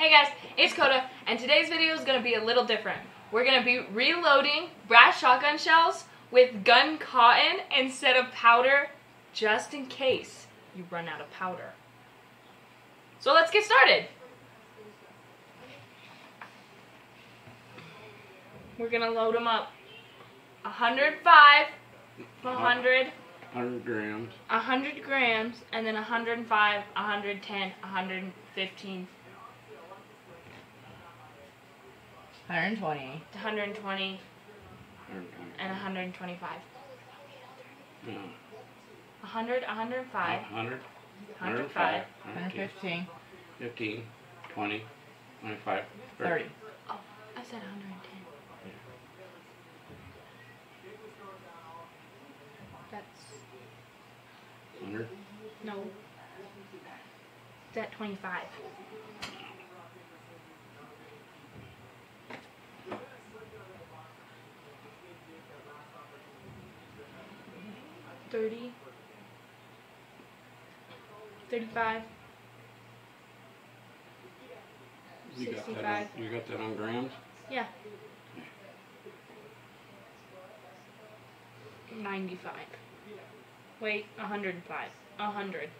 Hey guys, it's Coda, and today's video is going to be a little different. We're going to be reloading brass shotgun shells with gun cotton instead of powder, just in case you run out of powder. So let's get started. We're going to load them up. 105, 100 grams. 100 grams, and then 105, 110, 115, 120. 120, and 125. No. 100, 105, 100, 105, 115. 15, 20, 25, 30. Oh, I said 110. That's, 100. no. It's at 25. $30, $35, You got that 65. on, you got that on grams? Yeah. 95. Wait, 105. 100. Okay.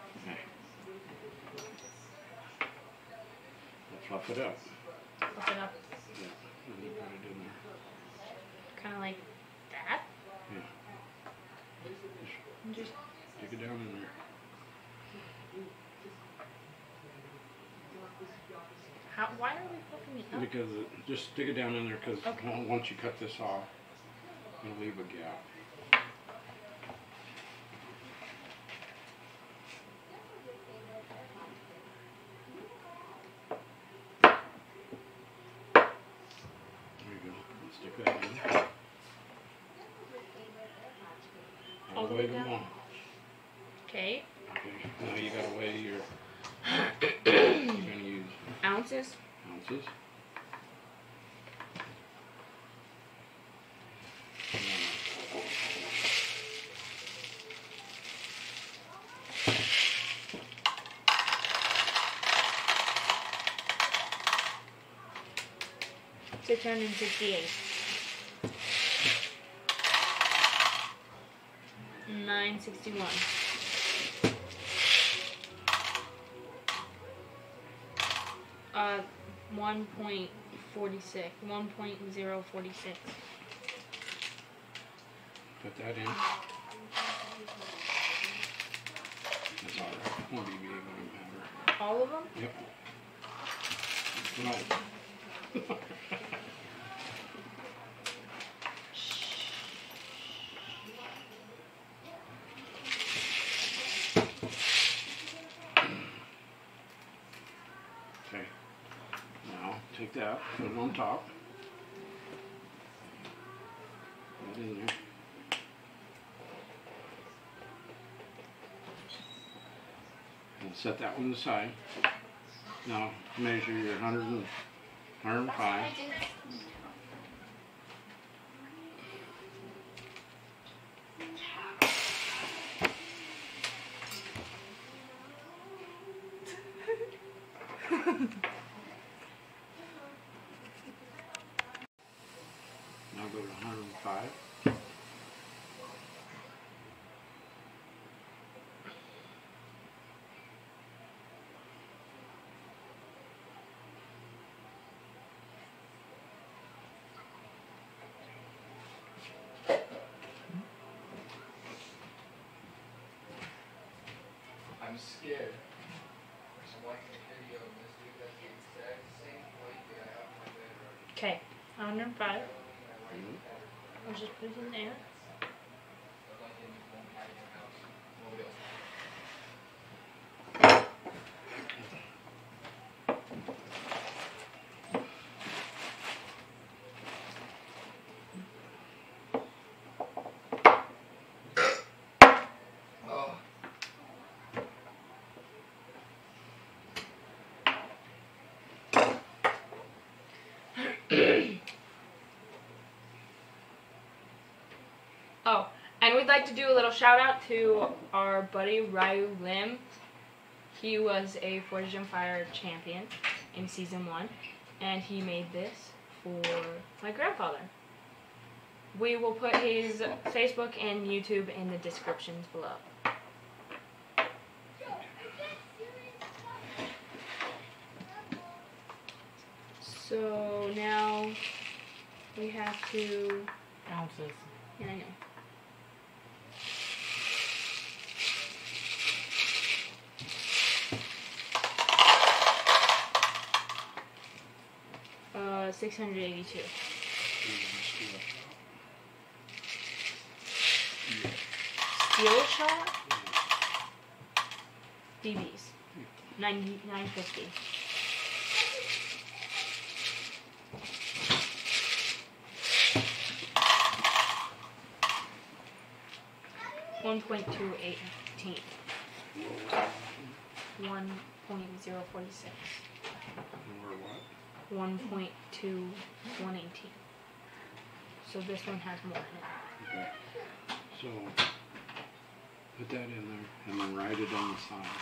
Let's fluff it up. Look it up. Yeah. And you put it in there. Kind of like that. Yeah. Just Stick it down in there. how? Why are we flipping it up? Because just stick it down in there because Okay. once you cut this off, it'll leave a gap. There you go. Stick that in. All the Weigh way them down? all. Okay. Okay. Now you gotta weigh your. You're gonna use Ounces. ounces. $668. 961. Uh, 1.46. 1.046. Put that in. That's alright. Won't be big on powder. All of them? Yep. No. Okay. Now take that, put it on top. Put it in there. And set that one aside. Now measure your 105. Now go to 105. I'm scared. I'm watching a video of this dude that's the exact same plate that I have in my bedroom. Okay. 105. I'll just put it in there. Like in one part of your house. Nobody else. Oh. Oh, and we'd like to do a little shout out to our buddy Ryu Lim. He was a Forged in Fire champion in season 1, and he made this for my grandfather. We will put his Facebook and YouTube in the descriptions below. So now we have to. Ounces. Yeah, I know. Uh, 682. Steel shot? BBs. 950. $1.218. 1.046. Or what? 1.2118. So this one has more in it. Okay. So put that in there and then write it on the side.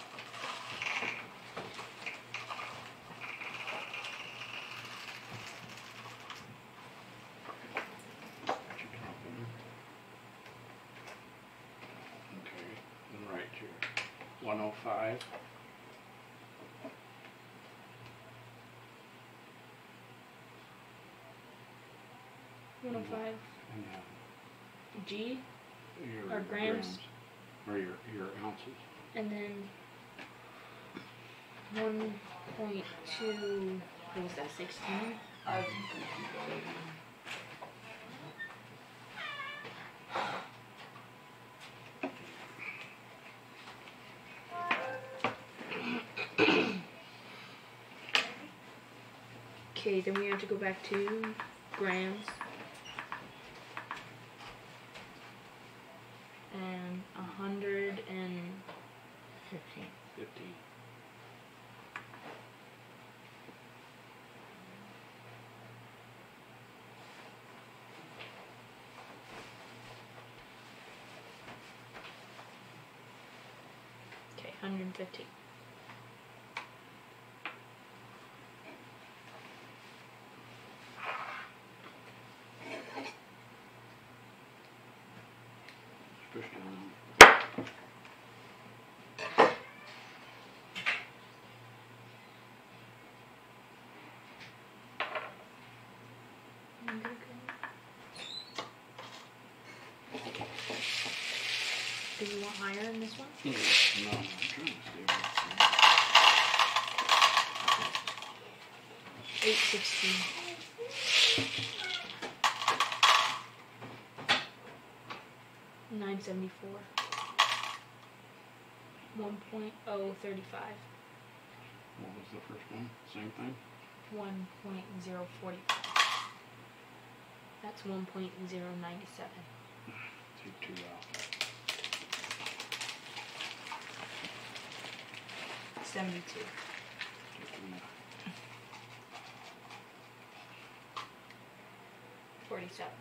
Okay, and write here 105. $105 And G, your Or grams. or your ounces. and then 1.2. What was that? 16. Okay, then we have to go back to grams. And 150. 50. Okay, 150. Push down. Do you want higher in this one? No, I'm trying to stay with 860. 974. 1.035. What was the first one? Same thing? 1.045. That's 1.097. Take 2 out. 72. Take 1 out. 47.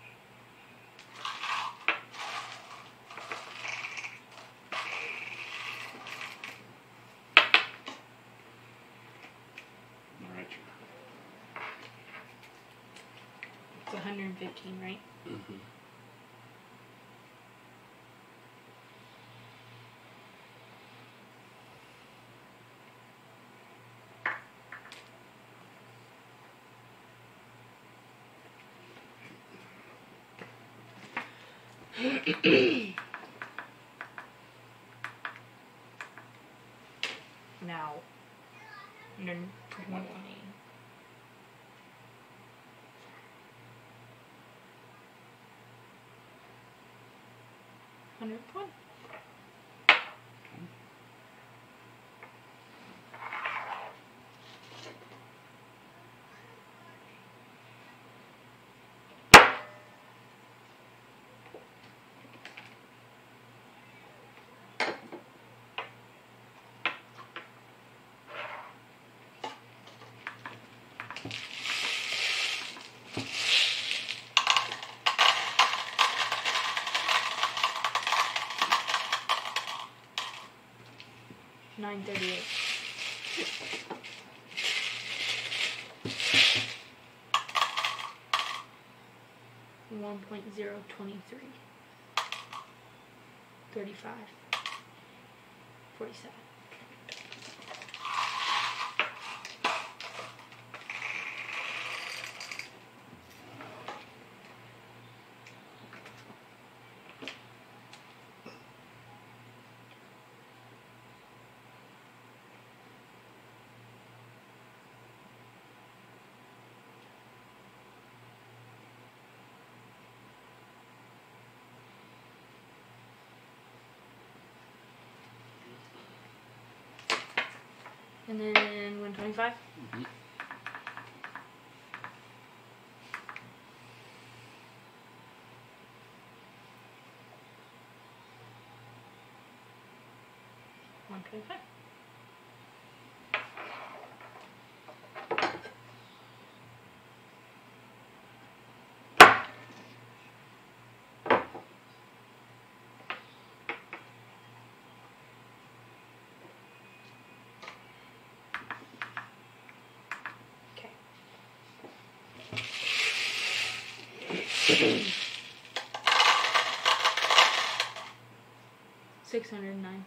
Alright. It's 115, right? Mm-hmm. Now, 120. 120. $9 938. $1.023. 35. 47. And then 125. Mm-hmm. $125. Okay. 609.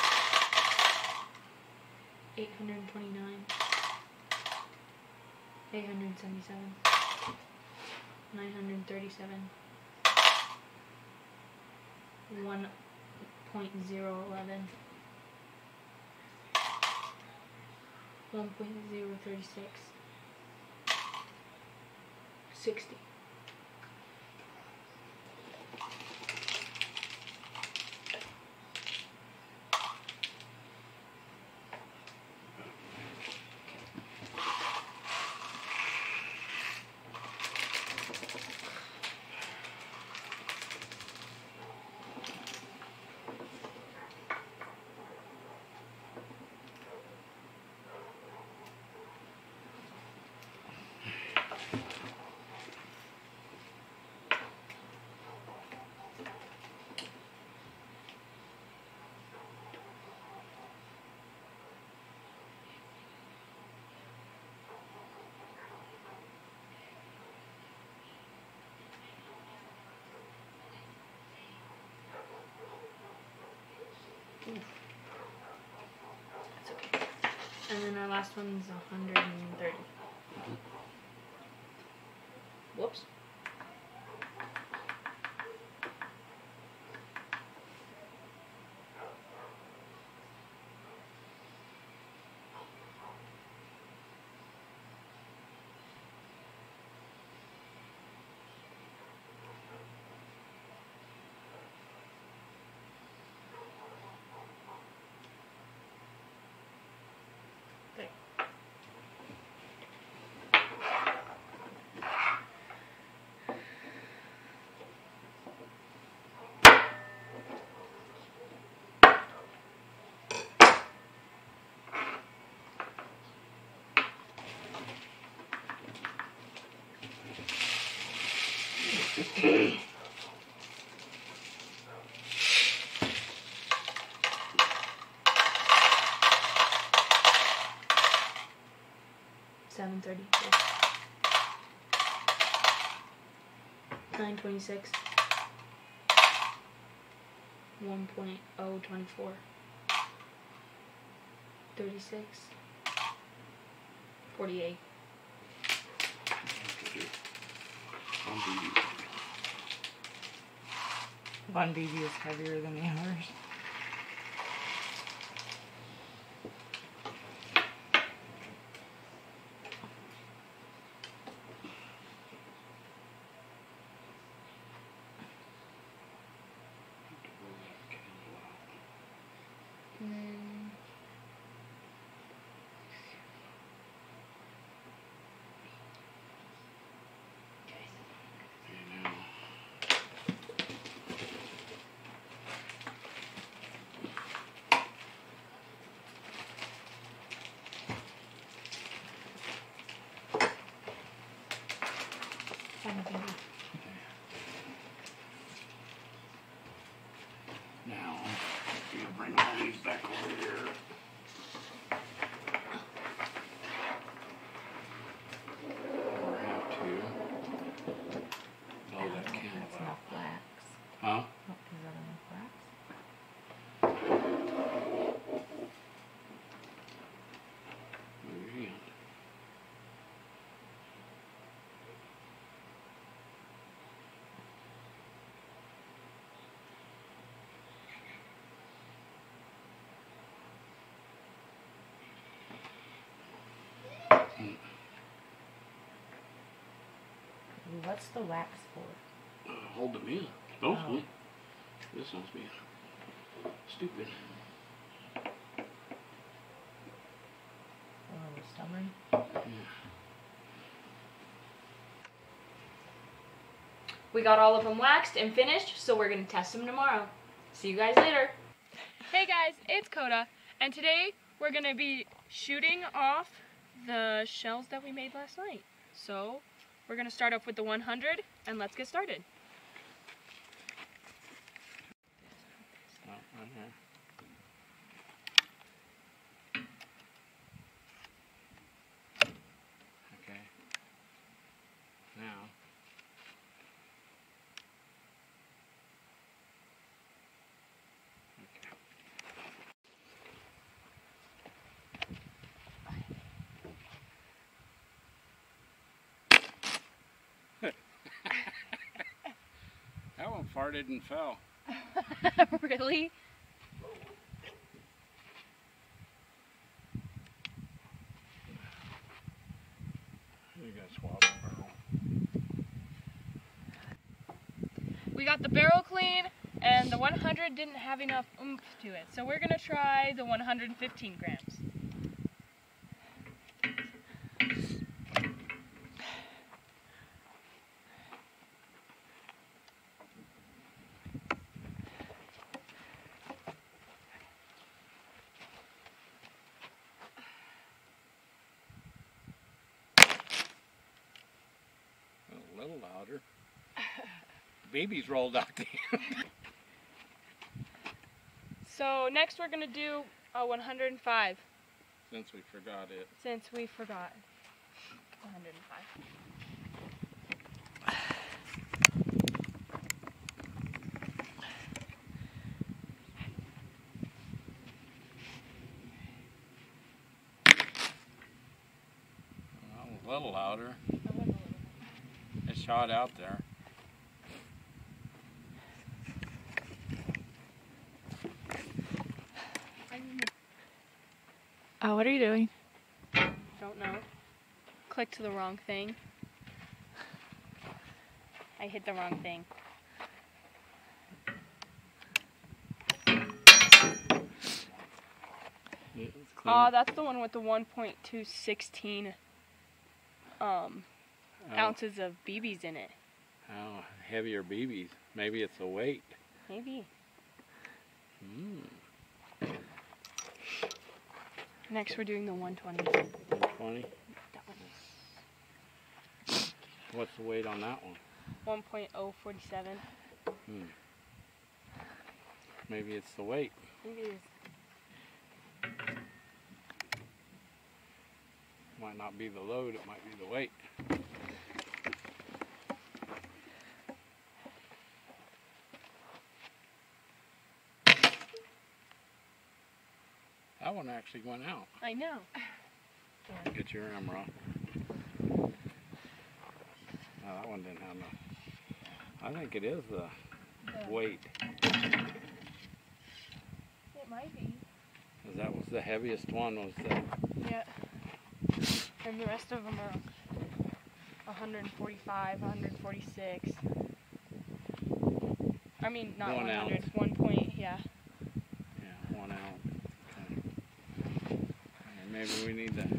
829. 877. 937. 1.011. 1.036. 60. That's okay. And then our last one's 130. Whoops. Okay. $7.32. $9.26. 1.024. 36. 48. One BB is heavier than the others. And then Now, you bring all these back over here. What's the wax for? Hold them in. Supposed Oh. to. This one's being stupid. Oh, stubborn. We got all of them waxed and finished, so we're gonna test them tomorrow. See you guys later. Hey guys, it's Coda, and today we're gonna be shooting off the shells that we made last night. So we're gonna start off with the 100, and let's get started. Oh, right here. Okay. Now. Okay. That one farted and fell. Really? You gotta swab the barrel. We got the barrel clean, and the 100 didn't have enough oomph to it. So we're gonna try the 115 grams. A little louder. Baby's rolled out the end. So next we're gonna do a 105, Since we forgot it. since we forgot 105. That was a little louder. It shot out there. What are you doing? Don't know. Clicked the wrong thing. I hit the wrong thing. It's clean. That's the one with the 1.216 ounces of BBs in it. Oh, heavier BBs. Maybe it's the weight. Maybe. Mm. Next we're doing the 120. 120. That one. What's the weight on that one? 1.047. Maybe it's the weight. Maybe it is. Might not be the load, it might be the weight. That one actually went out. I know. Get your camera. No, that one didn't have no. I think it is the weight. It might be. 'Cause that was the heaviest one. Was the Yeah. And the rest of them are 145, 146. I mean, not 1 100. ounce. 1 point, yeah. 1 ounce. Okay. And maybe we need to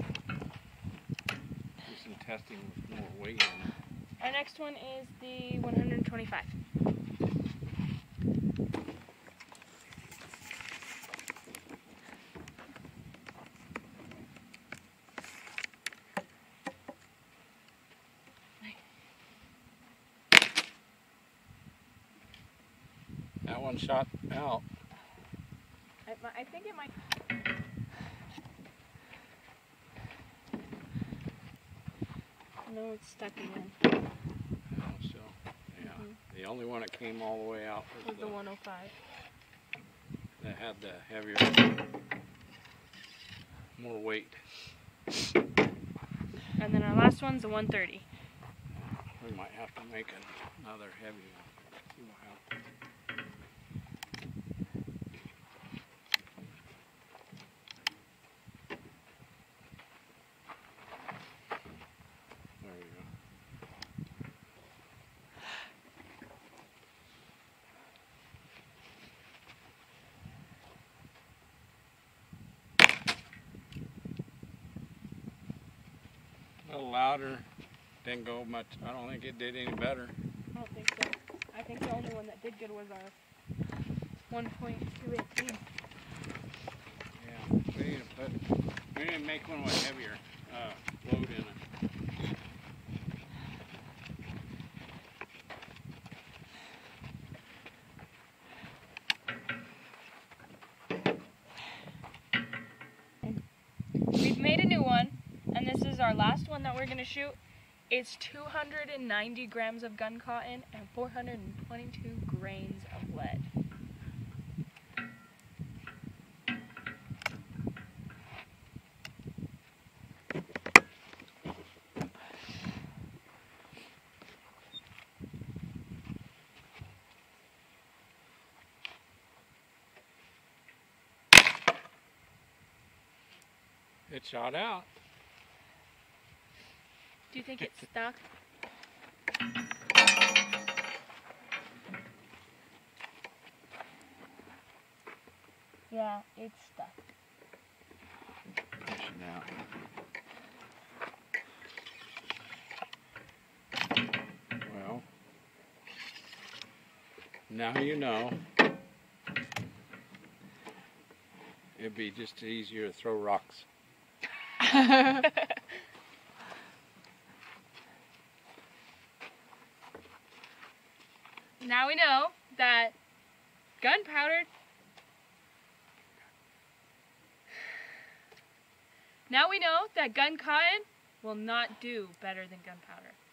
do some testing with more weight on it. Our next one is the 125. That one shot out. I think it might. No, it's stuck again. Oh, still. Yeah. The only one that came all the way out It was was the 105. that had the heavier, more weight. And then our last one's the 130. We might have to make another heavy one. See what happens. There we go. A little louder. Didn't go much. I don't think it did any better. I don't think so. I think the only one that did good was our 1.218. Yeah, we need to make one with heavier load in it. We've made a new one, and this is our last one that we're going to shoot. It's 290 grams of gun cotton and 422 grains of lead. It shot out. Do you think it's stuck? Yeah, it's stuck. Well, now you know. It'd be just easier to throw rocks. Now we know that gunpowder. Now we know that gun cotton will not do better than gunpowder.